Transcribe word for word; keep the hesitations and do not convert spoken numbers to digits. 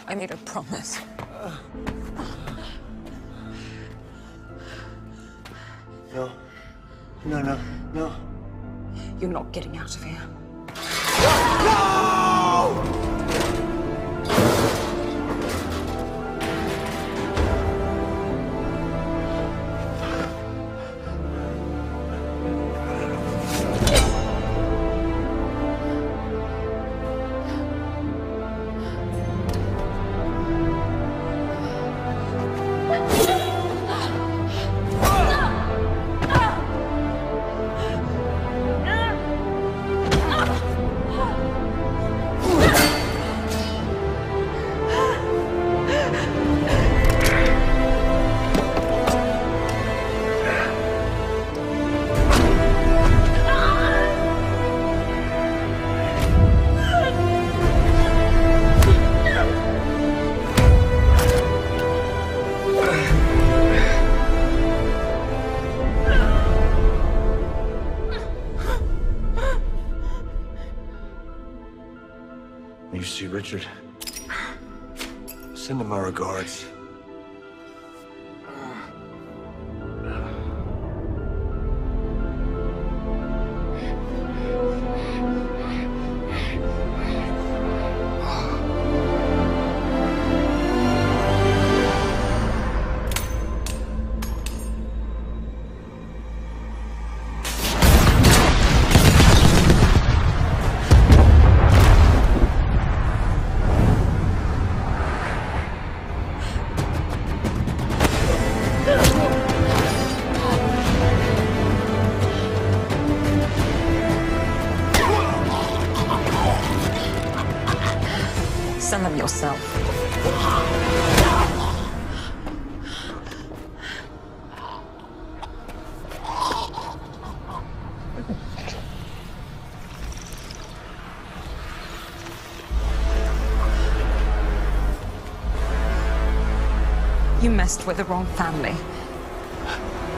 I made a promise. No. No, no, no. You're not getting out of here. No! You see Richard? Send him my regards. Send them yourself. You messed with the wrong family.